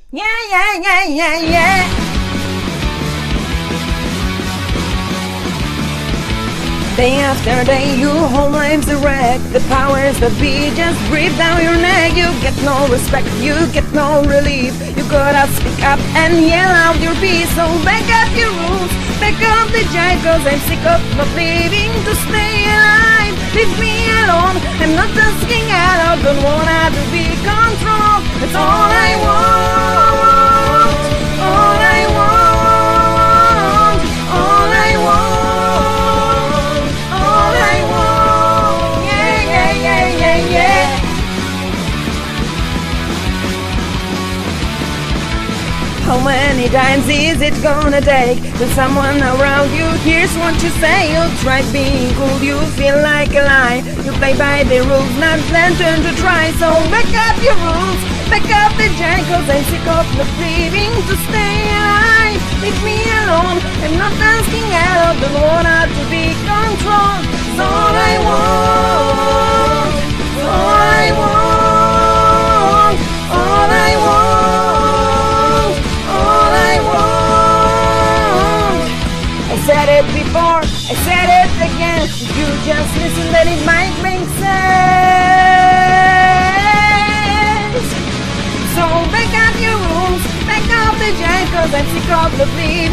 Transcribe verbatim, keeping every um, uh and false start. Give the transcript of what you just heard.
Yeah, yeah, yeah, yeah, yeah. Day after day, your whole life's a wreck. The powers that be just breathe down your neck. You get no respect, you get no relief. You gotta speak up and yell out your piece. So back up your rules, back up the jive, cause I'm sick of not living to stay alive. Leave me alone, I'm not asking at all. Don't wanna to be controlled. That's all I want, all I want, all I want. How many times is it gonna take till someone around you hears what you say? You try being cool, you feel like a lie. You play by the rules, not then turn to try. So back up your rules, back up the giant, cause I'm sick of not living to stay alive. Leave me alone, I'm not asking at all. Don't wanna to be controlled. It's all I want, all I want, all I want. I said it before, I said it again. If you just listen, then it might make sense. So back up your rules, back up the giant, cause I'm sick of the bleed.